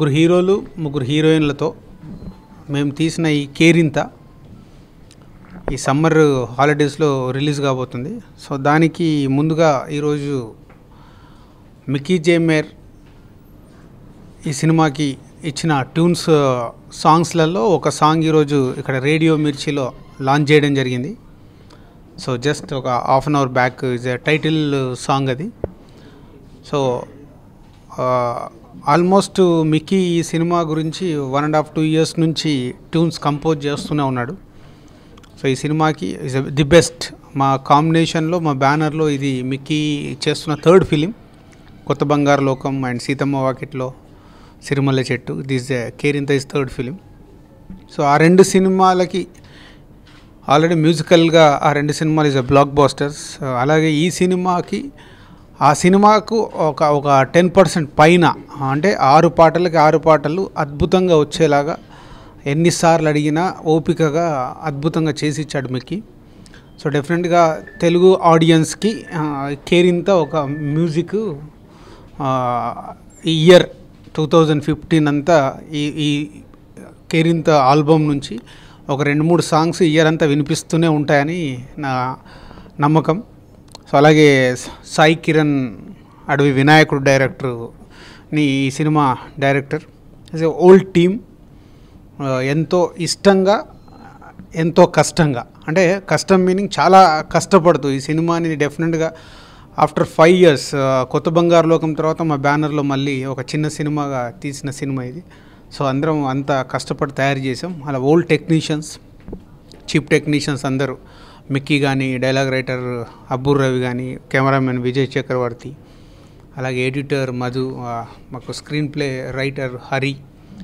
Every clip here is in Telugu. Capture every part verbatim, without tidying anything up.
ముగ్గురు హీరోలు ముగ్గురు హీరోయిన్లతో మేము తీసిన ఈ కేరింత ఈ సమ్మర్ హాలిడేస్లో రిలీజ్ కాబోతుంది. సో దానికి ముందుగా ఈరోజు మిక్కీ జే మేయర్ ఈ సినిమాకి ఇచ్చిన ట్యూన్స్ సాంగ్స్లలో ఒక సాంగ్ ఈరోజు ఇక్కడ రేడియో మిర్చిలో లాంచ్ చేయడం జరిగింది. సో జస్ట్ ఒక half an hour back is a title song అది. సో ఆల్మోస్ట్ మిక్కీ ఈ సినిమా గురించి one and half two years నుంచి ట్యూన్స్ కంపోజ్ చేస్తూనే ఉన్నాడు. సో ఈ సినిమాకి ఇస్ ది బెస్ట్ మా కాంబినేషన్లో మా బ్యానర్లో ఇది మిక్కీ చేస్తున్న థర్డ్ ఫిలిం. కొత్త బంగారు లోకం and Seethamma Vakitlo Sirimalle Chettu, this Kerintha is third film. So ఆ రెండు సినిమాలకి ఆల్రెడీ మ్యూజికల్గా ఆ రెండు సినిమాలు ఇస్ బ్లాక్ బాస్టర్స్. అలాగే ఈ సినిమాకి ఆ సినిమాకు ఒక ఒక టెన్ పర్సెంట్ పైన అంటే ఆరు పాటలకి ఆరు పాటలు అద్భుతంగా వచ్చేలాగా ఎన్నిసార్లు అడిగినా ఓపికగా అద్భుతంగా చేసి ఇచ్చాడు మిక్కీ. సో డెఫినెట్గా తెలుగు ఆడియన్స్కి కేరింత ఒక మ్యూజిక్ ఈ ఇయర్ టూ థౌజండ్ ఫిఫ్టీన్ అంతా ఈ ఈ కేరింత ఆల్బమ్ నుంచి ఒక రెండు మూడు సాంగ్స్ ఇయర్ అంతా వినిపిస్తూనే ఉంటాయని నా నమ్మకం. సో అలాగే సాయి కిరణ్ అడవి వినాయకుడు డైరెక్టర్ని ఈ సినిమా director as a old team ఎంతో ఇష్టంగా ఎంతో కష్టంగా, అంటే కష్టం మీనింగ్ చాలా కష్టపడుతూ ఈ సినిమాని డెఫినెట్గా ఆఫ్టర్ ఫైవ్ ఇయర్స్ కొత్త బంగారు లోకం తర్వాత మా బ్యానర్లో మళ్ళీ ఒక చిన్న సినిమాగా తీసిన సినిమా ఇది. సో అందరం అంత కష్టపడి తయారు చేసాం. అలా ఓల్డ్ టెక్నీషియన్స్, చీఫ్ టెక్నీషియన్స్ అందరూ, మిక్కీ కానీ, డైలాగ్ రైటర్ అబ్బూర్ రవి కానీ, కెమెరామెన్ విజయ్ చక్రవర్తి, అలాగే ఎడిటర్ మధు, మాకు screenplay writer Hari.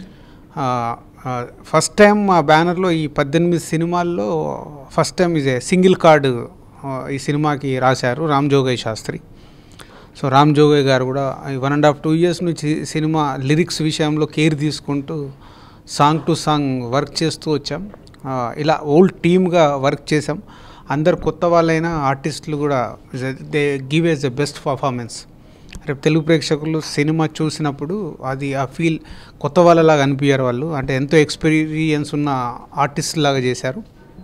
First time మా బ్యానర్లో ఈ పద్దెనిమిది సినిమాల్లో ఫస్ట్ టైం ఇదే సింగిల్ కార్డు ఈ సినిమాకి రాశారు రామ్ జోగయ్య శాస్త్రి. సో రామ్ జోగయ్య గారు కూడా one and half two years నుంచి సినిమా లిరిక్స్ విషయంలో కేర్ తీసుకుంటూ సాంగ్ టు సాంగ్ వర్క్ చేస్తూ వచ్చాం. ఇలా ఓల్డ్ టీమ్గా వర్క్ చేసాం. అందరు కొత్త వాళ్ళైనా ఆర్టిస్టులు కూడా they give us the best performance. రేపు తెలుగు ప్రేక్షకులు సినిమా చూసినప్పుడు అది ఆ ఫీల్ కొత్త వాళ్ళలాగా అనిపించారు వాళ్ళు, అంటే ఎంతో ఎక్స్పీరియన్స్ ఉన్న ఆర్టిస్ట్ లాగా చేశారు.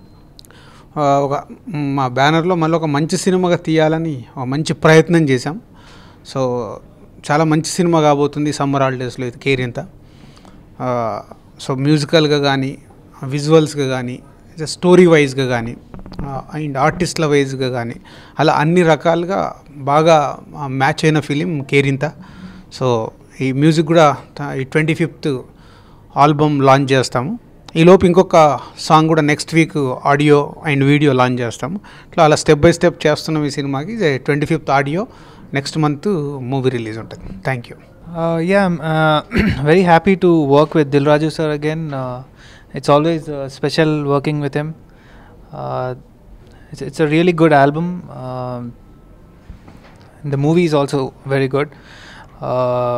ఒక మా బ్యానర్లో మళ్ళీ ఒక మంచి సినిమాగా తీయాలని ఒక మంచి ప్రయత్నం చేశాం. సో చాలా మంచి సినిమా కాబోతుంది సమ్మర్ హాలిడేస్లో ఇది కేరింత. సో మ్యూజికల్గా కానీ, విజువల్స్గా కానీ, స్టోరీ వైజ్గా కానీ అండ్ ఆర్టిస్ట్ల వైజ్గా కానీ అలా అన్ని రకాలుగా బాగా మ్యాచ్ అయిన ఫిలిం కేరింత. సో ఈ మ్యూజిక్ కూడా ఈ ట్వంటీ ఫిఫ్త్ ఆల్బమ్ లాంచ్ చేస్తాము. ఈలోపు ఇంకొక సాంగ్ కూడా next week audio and video launch చేస్తాము. ఇట్లా అలా స్టెప్ బై స్టెప్ చేస్తున్నాం ఈ సినిమాకి. Twenty fifth audio, next month movie release ఉంటుంది. Thank you. Yeah very happy to work with Dil Raju sir again. It's always uh, special working with him. Uh, it's, it's a really good album. Uh, the movie is also very good. Uh,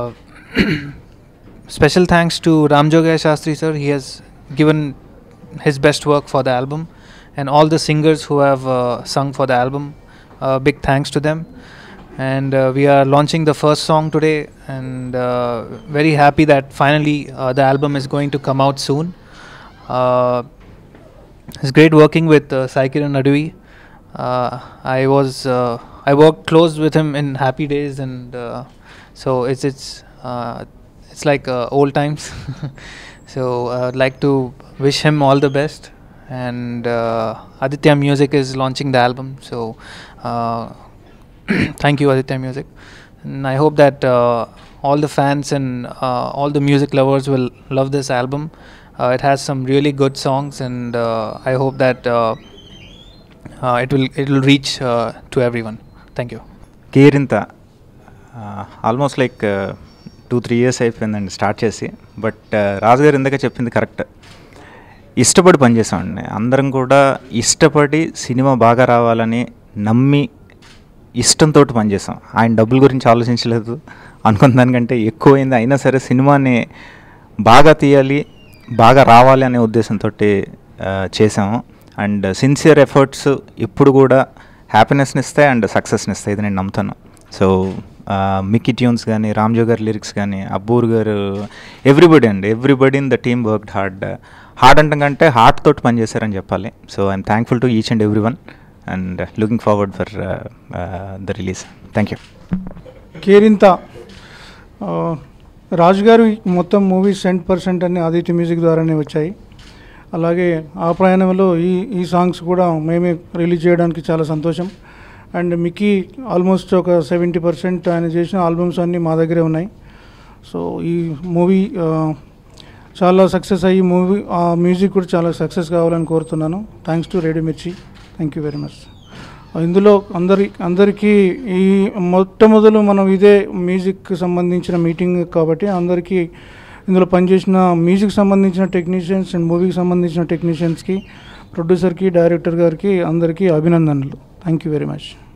special thanks to Ram Jogaya Shastri sir. He has given his best work for the album, and all the singers who have uh, sung for the album. Uh, big thanks to them. And uh, we are launching the first song today, and uh, very happy that finally uh, the album is going to come out soon. Uh, it's great working with uh, Sai Kiran Advi. Uh, I was uh, I worked close with him in happy days, and uh, so it's it's uh, it's like uh, old times. So uh, I'd like to wish him all the best. And uh, Aditya Music is launching the album, so uh, thank you Aditya Music. And I hope that uh, all the fans and uh, all the music lovers will love this album. Uh, it has some really good songs, and uh, I hope that uh, uh, it will it will reach uh, to everyone. Thank you. Kerintha almost like two three years అయిపోయిందండి స్టార్ట్ చేసి. బట్ రాజు గారు ఇందాక చెప్పింది కరెక్ట్. ఇష్టపడి పనిచేసామండి అందరం కూడా. ఇష్టపడి సినిమా బాగా రావాలని నమ్మి ఇష్టంతో పనిచేసాం. ఆయన డబ్బుల గురించి ఆలోచించలేదు, అనుకున్న దానికంటే ఎక్కువైంది. అయినా సరే సినిమాని బాగా తీయాలి, బాగా రావాలి అనే ఉద్దేశంతో చేసాము. అండ్ సిన్సియర్ ఎఫర్ట్స్ ఎప్పుడు కూడా హ్యాపీనెస్ని ఇస్తాయి అండ్ సక్సెస్ని ఇస్తాయి, ఇది నేను నమ్ముతాను. సో మిక్కీ ట్యూన్స్ కానీ, రామ్జో గారి లిరిక్స్ కానీ, అబ్బూర్ గారు, ఎవ్రీబడి అండి, everybody in the team worked hard. Hard అంటే కంటే హార్ట్ తోటి పనిచేశారని చెప్పాలి. So I'm thankful to each and every one and looking forward for the release. Thank you. Kerintha Raju గారు మొత్తం మూవీ సెంట్ పర్సెంట్ అన్ని ఆదిత్య మ్యూజిక్ ద్వారానే వచ్చాయి. అలాగే ఆ ప్రయాణంలో ఈ ఈ సాంగ్స్ కూడా మేమే రిలీజ్ చేయడానికి చాలా సంతోషం. అండ్ మిక్కీ ఆల్మోస్ట్ ఒక సెవెంటీ పర్సెంట్ ఆయన చేసిన ఆల్బమ్స్ అన్నీ మా దగ్గరే ఉన్నాయి. సో ఈ మూవీ చాలా సక్సెస్ అయ్యి మూవీ మ్యూజిక్ కూడా చాలా సక్సెస్ కావాలని కోరుతున్నాను. Thanks to radio Mirchi. Thank you very much. ఇందులో అందరి అందరికీ ఈ మొట్టమొదలు మనం ఇదే మ్యూజిక్ సంబంధించిన మీటింగ్ కాబట్టి అందరికీ ఇందులో పనిచేసిన మ్యూజిక్ సంబంధించిన టెక్నీషియన్స్ అండ్ మూవీకి సంబంధించిన టెక్నీషియన్స్కి, ప్రొడ్యూసర్కి, డైరెక్టర్ గారికి అందరికీ అభినందనలు. Thank you very much.